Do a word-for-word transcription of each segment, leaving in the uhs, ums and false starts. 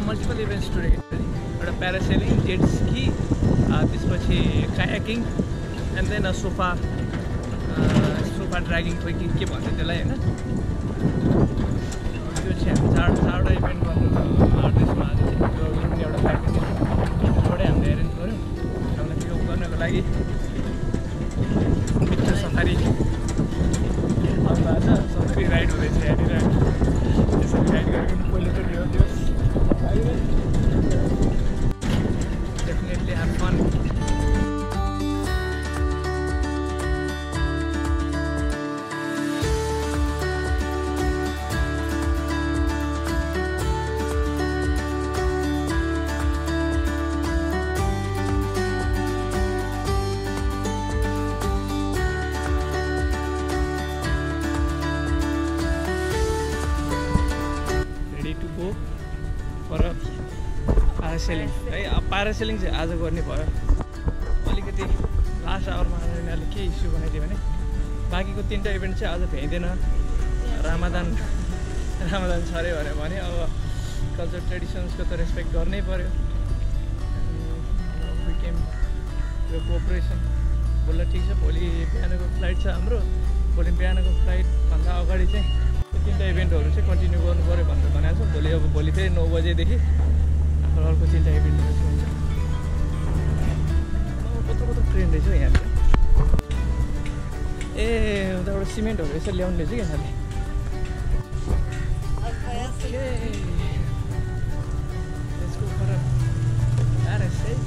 Multiple events today एउटा parasailing, jet ski, त्यसपछि kayaking and then a sofa sofa dragging खोइ के के भन्छ त्यसलाई होइन। त्यो चाहिँ हामी चार चारवटा इभेन्ट गर्नु आँट्दैछौँ आज चाहिँ। त्यो पनि एउटा प्याकेज एउटै हामीले एरेन्ज गऱ्यौँ हामीलाई पिकअप गर्नको लागि। पिक्चर सफारी आउनु भएको छ, सफारी राइड हुँदैछ यहाँनिर। त्यसरी राइड गरेको पनि पहिलोचोटि हो त्यो। Definitely have fun. प्यारासेलिङ है, अब प्यारासेलिङ चाहिँ आज गर्ने भयो। अलिकति लास्ट आवरमा यिनीहरूले के इस्यु बनाइदियो भने बाँकीको तिनवटा इभेन्ट चाहिँ आज भ्याइँदैन, रामादान रामादान छ अरे भनेर भने। अब कल्चर ट्रेडिसन्सको त रेस्पेक्ट गर्नै पऱ्यो। विकेम यो कोअपरेसन बोल्दा ठिक छ। भोलि बिहानको फ्लाइट छ हाम्रो। भोलि बिहानको फ्लाइटभन्दा अगाडि चाहिँ तिनवटा इभेन्टहरू चाहिँ कन्टिन्यू गर्नु पऱ्यो भनेर भनेको छ। भोलि अब भोलि फेरि नौ बजेदेखि अर्को तिनवटा इभेन्टहरू चाहिँ हुन्छ। कत्रो कत्रो ट्रेन रहेछ हौ यहाँ। ए उताबाट सिमेन्टहरू यसो ल्याउनु रहेछ कि यहाँले। यसको फरक प्यारासेलिङ।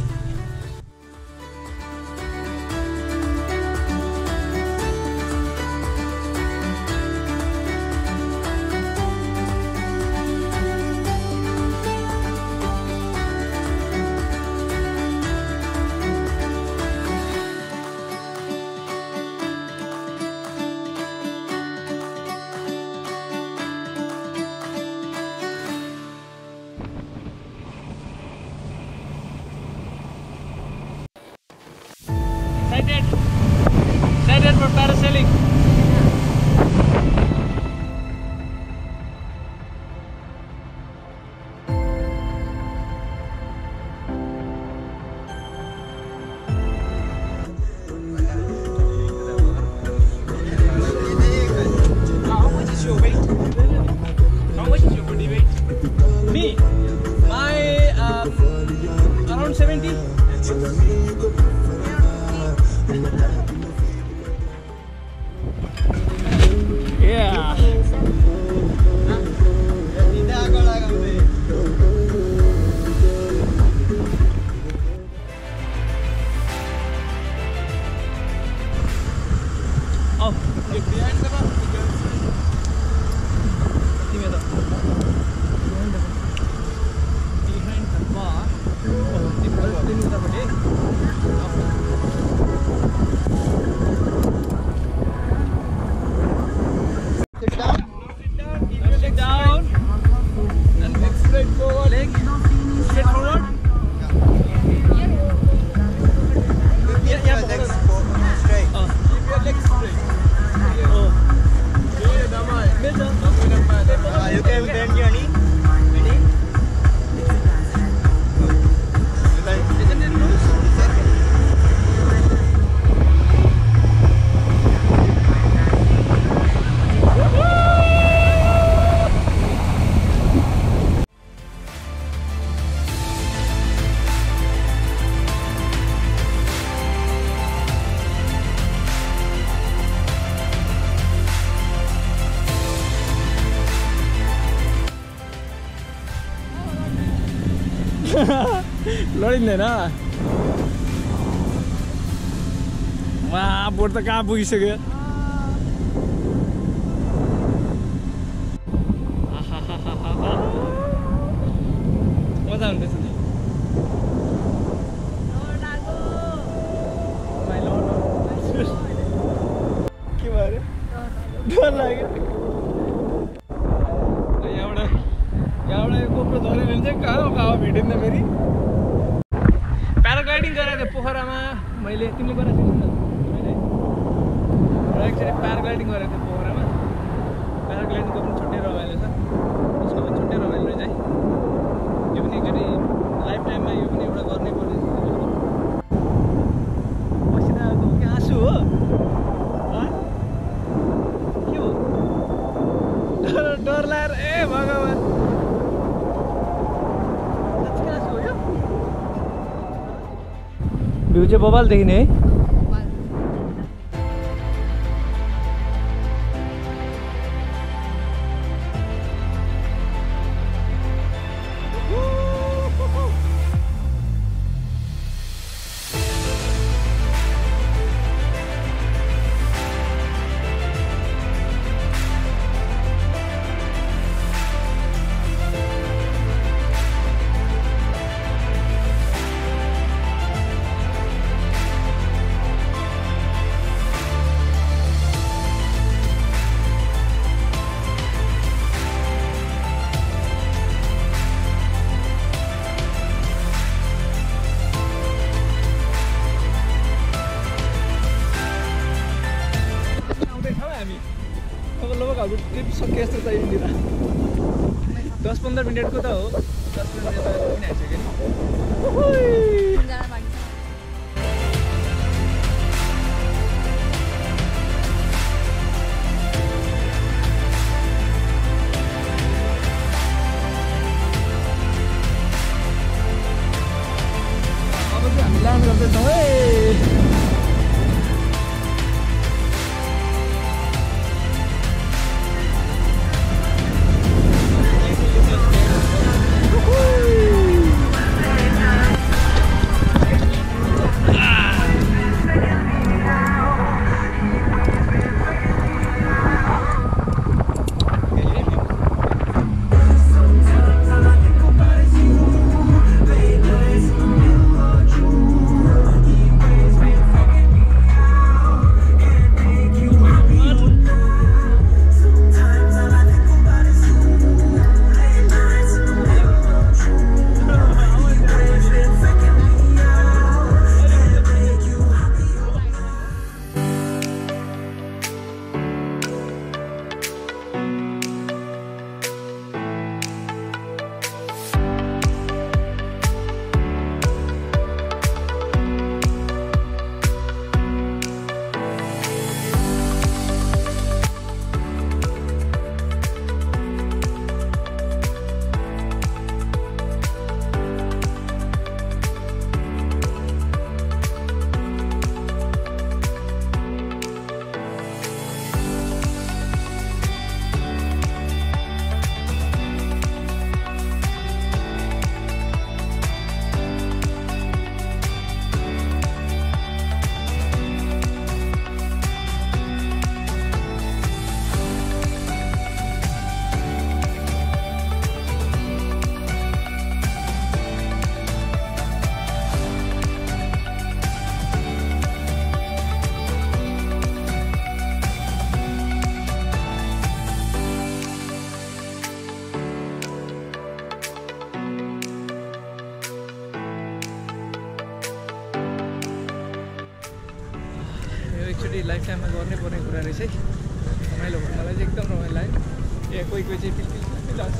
Excited? Excited for parasailing? How much is your weight? How much is your body weight? Me? My um, around seventy. Yeah. Oh, you're behind the bar. Behind the bar. Sit down. Sit down. And leg straight forward. Leg straight forward. Yeah, yeah. Legs straight. Oh. Keep your legs straight. Oh. Yeah, damai. Meza. Ah, you can bend your knee. Ready? Isn't it loose? लडिँदैन। वा बोट त कहाँ पुगिसक्यो। मजा हुँदैछ के भयो? डर लाग्यो। यहाँबाट यहाँबाट यो कोप्रो झऱ्यो भने चाहिँ कहाँ कहाँ भेटिन्छ फेरि। प्याराग्लाइडिङ गराएको थिएँ पोखरामा मैले। तिमीले गराएको थियौ नि? मैले एक्चुअली प्याराग्लाइडिङ गरेको थिएँ पोखरामा। प्याराग्लाइडिङको पनि छुट्टै रमाइलो छ, उसको पनि छुट्टै रमाइलो रहेछ है। यो पनि डर लागेर ए भगवान् भ्यू चाहिँ बबाल देखिने है ट्रिप सकिए जस्तो छ यहाँनिर दस पन्ध्र मिनटको त हो दस पन्ध्र मिनट पनि आइसक्यो अब चाहिँ हामी ल्यान्ड गर्दैछौँ है लाइफ टाइममा गर्नै पर्ने कुरा रहेछ है रमाइलो भयो मलाई चाहिँ एकदम रमाइलो लाग्यो ए कोही कोही चाहिँ पिलपिल पिलपिल आउँछ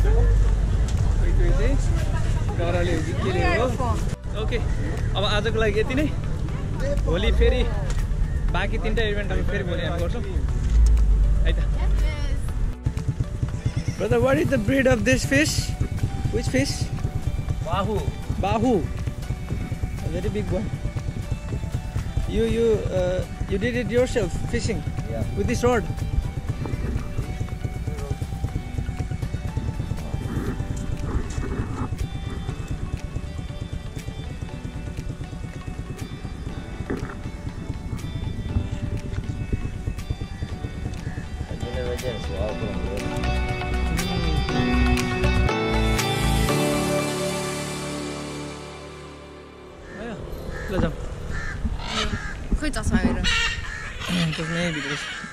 कोही कोही चाहिँ डरले हो कि के हो ओके अब आजको लागि यति नै भोलि फेरि बाँकी तिनवटा इभेन्टहरू फेरि भोलि हामी गर्छौँ है त Brother, what is the breed of this fish? Which fish? Bahu. Bahu. A very big one. You you uh, you did it yourself fishing? Yeah. With this rod? ल जाऊ खोइ चस्मा मेरो त्यसमै भित्र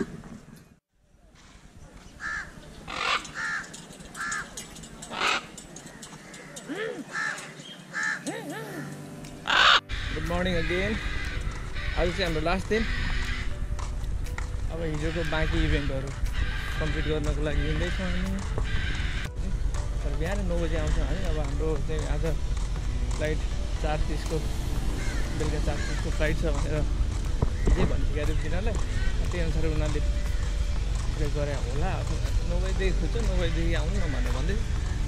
गुड मर्निङ अगेन आज चाहिँ हाम्रो लास्ट दिन अब हिजोको बाँकी इभेन्टहरू कम्प्लिट गर्नको लागि हिँड्दैछौँ हामी तर बिहान नौ बजी आउँछ है अब हाम्रो चाहिँ आज फ्लाइट चार तिसको बेलुका चार तिसको फ्लाइट छ भनेर हिजै भनिसकेको तिनीहरूलाई त्यही अनुसार उनीहरूले एक्सपिरियन्स गरे होला अब नौ बजीदेखि खुल्छ नौ बजीदेखि आउनु न भनेर भन्दै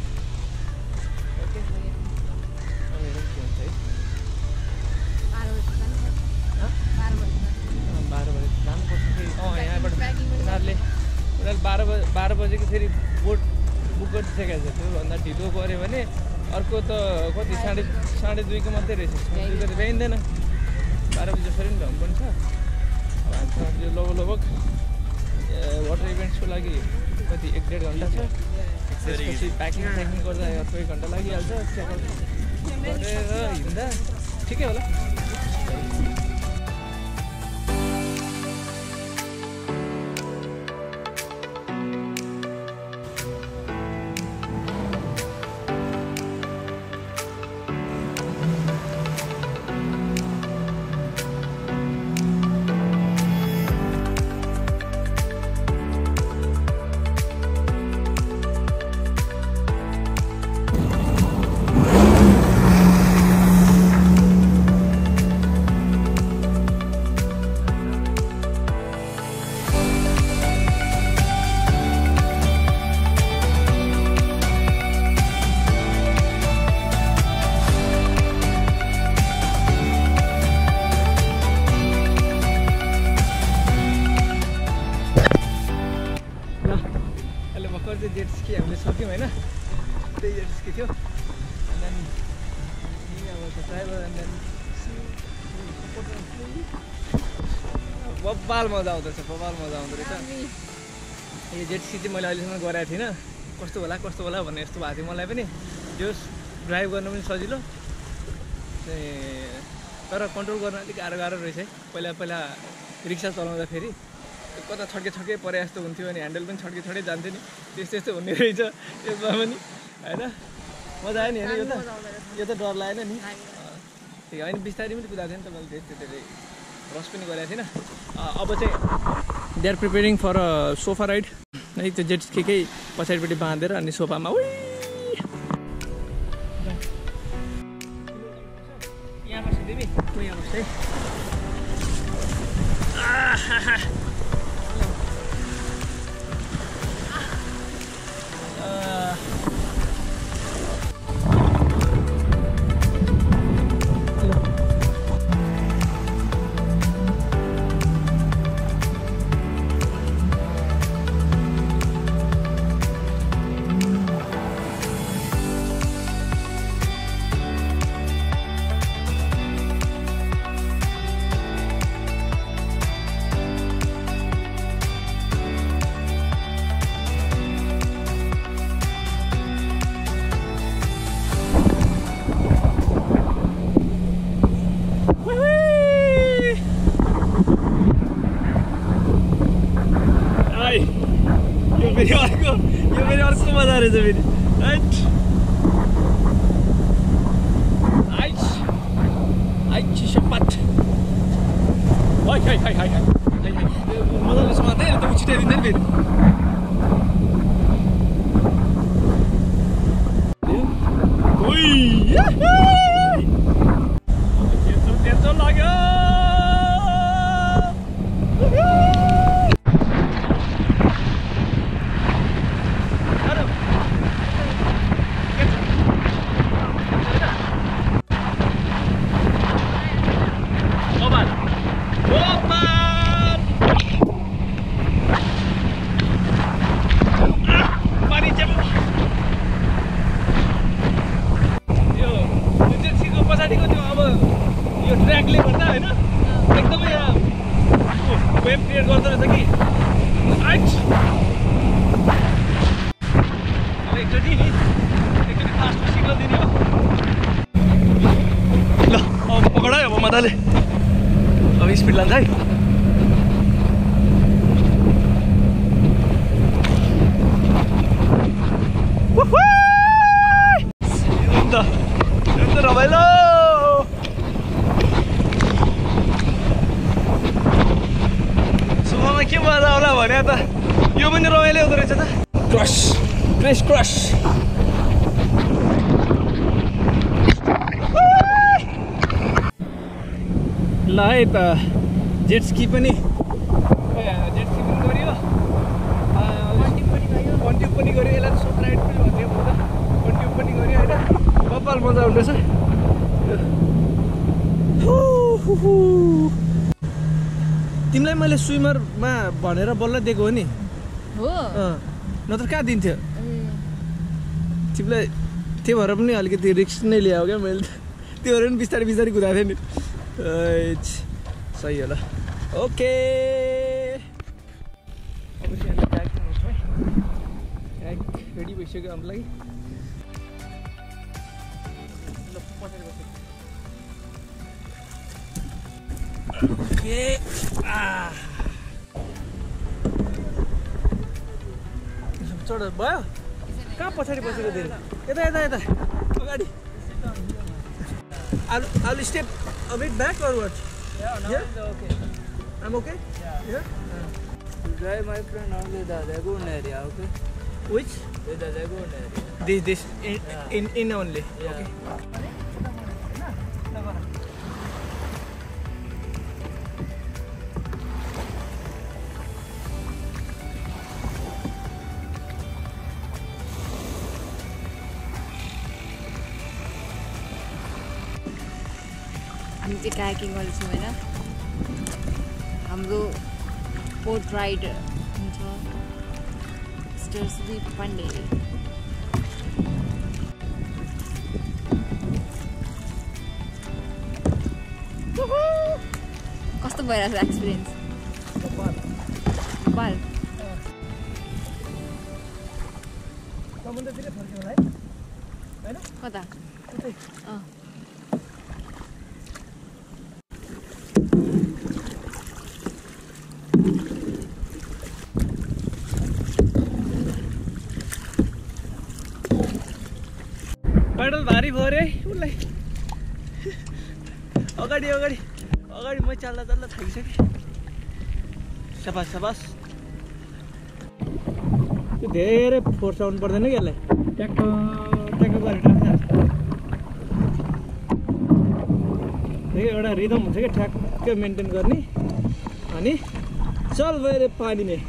ओके अब हेरौँ के हुन्छ है बाह्र बजी जानुपर्छ फेरि अँ यहाँबाट उनीहरूले उनीहरूले बाह्र बजी बाह्र बजेको फेरि बोट बुक गरिसकेको छ त्योभन्दा ढिलो गऱ्यो भने अर्को त कति साढे साढे दुईको मात्रै रहेछ दुईको त भ्याइँदैन बाह्र बजी जसरी पनि भ्याउनु पनि छ अब हामीसँग यो लगभग लगभग वाटर इभेन्ट्सको लागि कति एक डेढ घन्टा छ त्यसपछि प्याकिङ प्याकिङ गर्दा अर्को एक घन्टा लागिहाल्छ चेकआउट गरेर हिँड्दा ठिकै होला जेट स्की हामीले सक्यौँ होइन त्यही जेट स्की थियो एन्ड देन अब ड्राइभर एन्ड देन बब्बाल मजा आउँदो रहेछ बब्बाल मजा आउँदो रहेछ यो जेट स्की चाहिँ मैले अहिलेसम्म गराएको थिइनँ कस्तो होला कस्तो होला भन्ने यस्तो भएको थियो मलाई पनि जो ड्राइभ गर्न पनि सजिलो तर कन्ट्रोल गर्न अलिक गाह्रो गाह्रो रहेछ है पहिला पहिला रिक्सा चलाउँदाखेरि कता छड्के छड्के परे जस्तो हुन्थ्यो अनि ह्यान्डल पनि छड्के छड्के जान्थ्यो नि त्यस्तो त्यस्तो हुने रहेछ त्यसमा पनि होइन मजा आयो नि होइन यो त यो त डर लागेन नि ठिक होइन बिस्तारै पनि कुदाएको थिएँ नि त मैले त्यस्तो धेरै रस पनि गरेको थिइनँ अब चाहिँ they are preparing for a sofa ride है त्यो जेट स्कीकै पछाडिपट्टि बाँधेर अनि सोफामा उही यहाँ बस्छ देवी म यहाँ बस्छ है फेरि अर्को यो फेरि अर्को मजा रहेछ फेरि राइट आइच आइच सपाट हाइ हाइ हाइ हाइ मजाले समात्दै त उछिटाइदिँदैन फेरि ओइ त्यस्तो त्यस्तो लाग्यो ट्र्याकले गर्दा होइन एकदमै वेभ क्रिएट गर्दो रहेछ कि आइट एकचोटि नि एकचोटि फास्टमा सिग्नल दिने हो ल अब पकड है अब मजाले अब स्पिड लान्छ है अन्त रमाइलो के मजा आउला भने त यो पनि रमाइलो हुँदो रहेछ त क्रस क्रेस क्रस ल है त जेट स्की पनि जेट स्की पनि गऱ्यो मैले स्विमरमा भनेर बल्ल दिएको हो नि हो नत्र कहाँ दिन्थ्यो तिमीलाई त्यो भएर पनि अलिकति रिस्क नै ल्यायो क्या मैले त्यो भएर पनि बिस्तारै बिस्तारै कुदाएको थिएँ नि सही होला ओके अब चाहिँ हामी ट्याकिङ गर्छौँ है ट्याग रेडी भइसक्यो हाम्रो लागि ल पछाडि बस्यो ओके चढ भयो कहाँ पछाडि बसेको धेरै यता यता यता अगाडि I'll, I'll step a bit back or what? Yeah, now Yeah? it's okay. I'm okay? Yeah. Yeah? You drive my friend on with the lagoon area, okay? Which? With the lagoon area. This, this, in, Yeah. in, in only. Yeah. Okay. हामी चाहिँ kayaking गर्दैछौँ होइन हाम्रो boat ride हुन्छ mister Sudeep Pandey कस्तो भइरहेको छ experience Nepal समुद्रतिरै फर्क्यौ होला है होइन कता उतै अँ पेडल भारी भयो अरे उसलाई अगाडि अगाडि अगाडि मै चाल्दा चाल्दा थाकिसकेँ सबास सबास त्यो धेरै फोर्स आउनु पर्दैन कि यसलाई ट्याक्क ट्याक्क गरेर टाक्छ एउटा रिदम हुन्छ क्या ठ्याक्कै मेन्टेन गर्ने अनि चल गएर पानीमा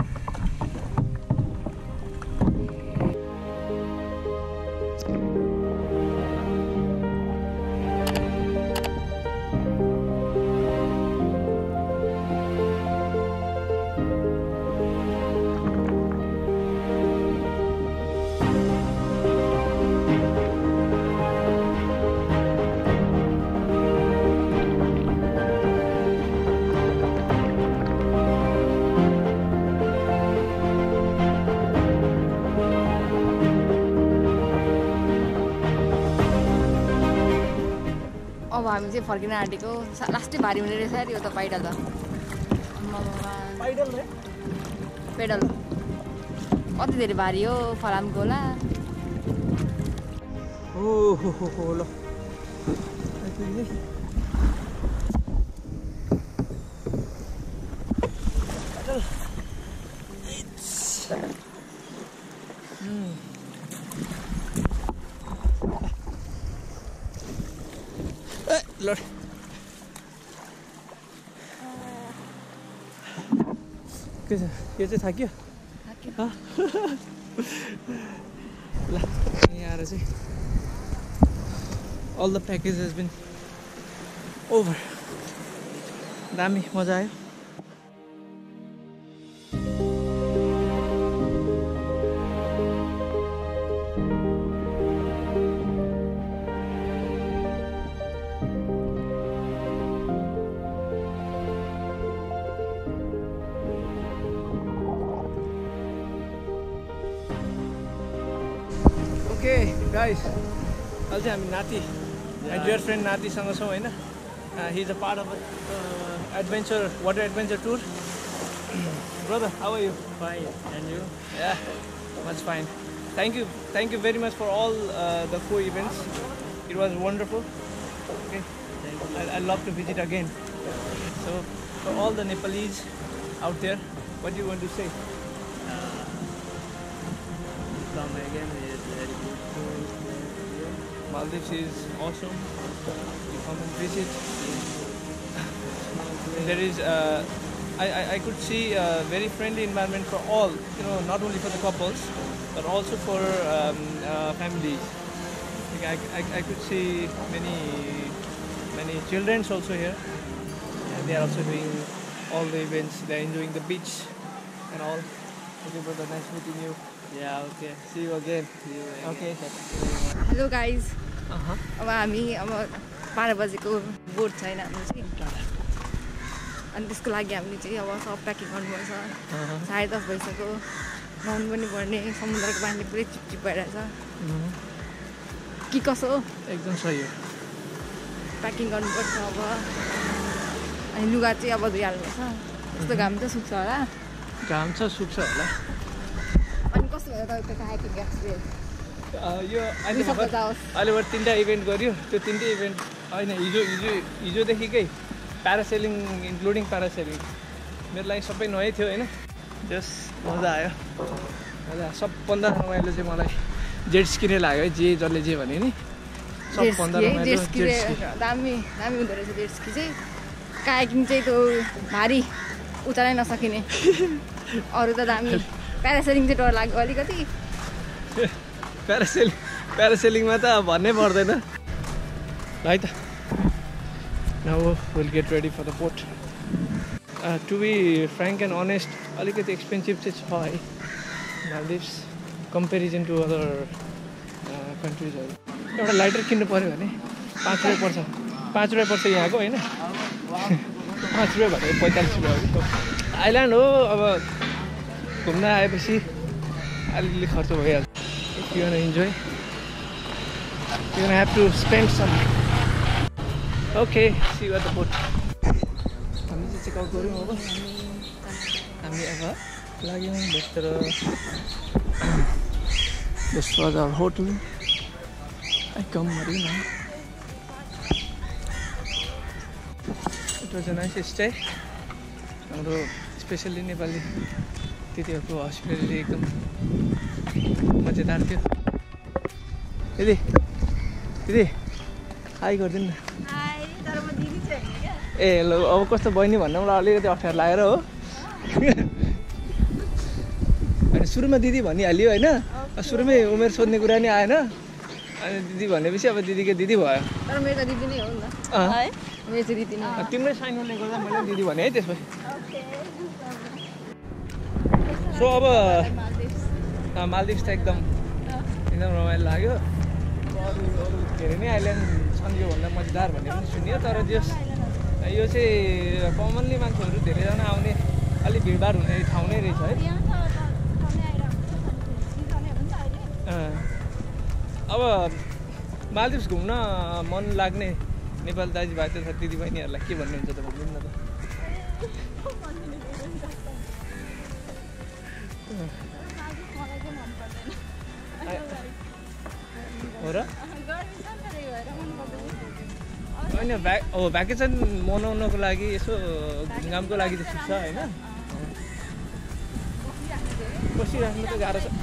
अब हामी चाहिँ फर्किन आँटेको लास्टै भारी हुने रहेछ यो त पैडल त पैडल रे पेडल कति धेरै भारी हो फलामको होला ओ हो हो हो ल लड के छ यो चाहिँ थाक्यो ल यहाँ आएर चाहिँ all the package has been over दामी मजा आयो ओके गाइस अहिले चाहिँ हामी नाति my dear friend नातिसँग छौँ होइन he is a part of uh, adventure water adventure tour brother how are you Fine. And you? yeah much fine thank you thank you very much for all uh, the four events it was wonderful okay Thank you. I, I love to visit again so for all the Nepalese out there what do you want to say Uh, come again is very good to you. Maldives is awesome you come and visit there is uh, I, I, I could see a very friendly environment for all you know not only for the couples but also for um, uh, families like I, I, I could see many many children also here and they are also doing all the events. They're enjoying the beach and all. Okay, brother, nice meeting you. Yeah, okay. See you again. See you again. Okay. Hello guys Uh-huh. अब हामी अब बाह्र बजेको बोट छैन हाम्रो चाहिँ अनि त्यसको लागि हामीले चाहिँ अब सब प्याकिङ गर्नुपर्छ Uh-huh. साढे दस भइसक्यो नुहाउनु पनि पर्ने समुद्रको पानी पुरै चिपचिप भइरहेछ Mhm. कि कसो हो एकदम सही हो. प्याकिङ गर्नुपर्छ अब अनि लुगा चाहिँ अब धोइहाल्नुपर्छ यस्तो घाम त सुक्छ होला घाम छ सुक्छ होला. अनि कस्तो भयो तपाईँको कायाकिङ एक्सपिरियन्स अँ, यो अहिले दुई सप्ताह भर्खर जाओस् अहिले भर्खर तिनवटा इभेन्ट गर्यो. त्यो तिनटै इभेन्ट होइन हिजो हिजो हिजोदेखिकै प्यारासेलिङ इन्क्लुडिङ प्यारासेलिङ मेरो लागि सबै नयाँ थियो होइन. जस मजा आयो मजा आयो. सबभन्दा रमाइलो चाहिँ मलाई जेट स्कीले लाग्यो है. जे जसले जे भने नि सबभन्दा रमाइलो जेट जेट स्की स्की. दामी दामी हुँदो रहेछ जेट स्की चाहिँ कायाकिङ चाहिँ त्यो भारी उचालै नसकिने अरू त दामी प्यारासेलिङ चाहिँ डर लाग्यो अलिकति प्यारासेलिङ प्यारासेलिङमा त भन्नै पर्दैन है त. Now will get ready for the boat. To be frank and honest अलिकति एक्सपेन्सिभ चाहिँ छ है मालदिभ्स कम्पेरिजन टु अदर कन्ट्रिजहरू. एउटा लाइटर किन्नु पऱ्यो भने पाँच रुपियाँ पर्छ पाँच रुपियाँ पर्छ यहाँको होइन. पाँच रुपियाँ भनेको पैँतालिस रुपियाँ हो. आइल्यान्ड हो अब घुम्न आएपछि अलिअलि खर्च भइहाल्छ. If you want to enjoy, you're gonna have to spend some. Okay, see you at the boat. हामी चाहिँ चेकआउट गऱ्यौँ अब. हामी अब लाग्यौँ भित्र. This was our hotel. I come Marina. It was a nice stay. हाम्रो स्पेसली नेपाली दिदीहरूको हस्पिटल एकदम मजेदार थियो. दिदी दिदी हाई गरिदिनु न. ए ल अब कस्तो बहिनी भन्नु मलाई अलिकति अप्ठ्यारो लागेर हो. अनि सुरुमा दिदी भनिहाल्यो होइन. सुरुमै उमेर सोध्ने कुरा नि आएन. अनि दिदी भनेपछि अब दिदीको दिदी भयो. तर मेरो त दिदी नै हो नि त अँ मेरो चाहिँ दिदी नै हो. तिम्रै साइनले गर्दा मैले दिदी भने है त्यसपछि. सो अब मालदिभ्स त एकदम एकदम रमाइलो लाग्यो. अरू अरू के अरे नि आइल्यान्ड छन् योभन्दा मजेदार भन्ने पनि सुनियो. तर जस यो चाहिँ कमनली मान्छेहरू धेरैजना आउने अलिक भिडभाड हुने ठाउँ नै रहेछ है. अब मालदिभ्स घुम्न मन लाग्ने नेपाली दाजुभाइ तथा दिदीबहिनीहरूलाई के भन्नुहुन्छ त भन्नु न त. हो र होइन भ्या हो भ्याकेसन मनाउनको लागि यसो घुमघामको लागि त ठिक छ होइन. बसिराख्नु त गाह्रो छ.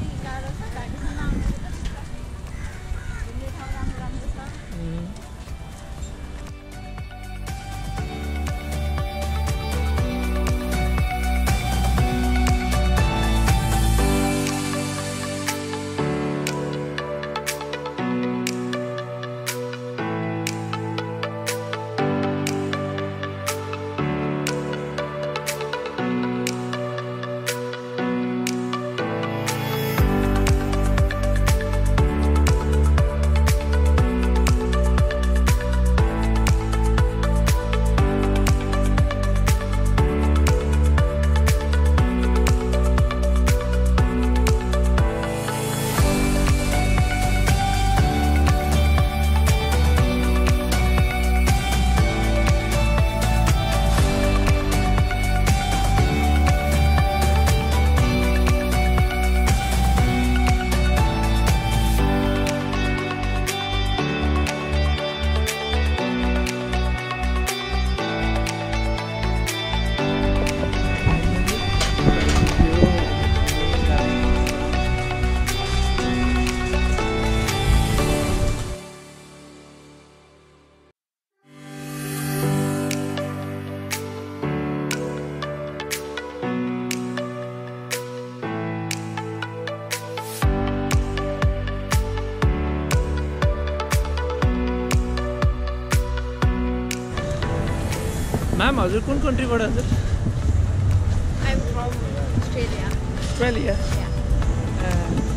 म्याम हजुर कुन कन्ट्रीबाट हजुर? Australia? Yeah. Uh,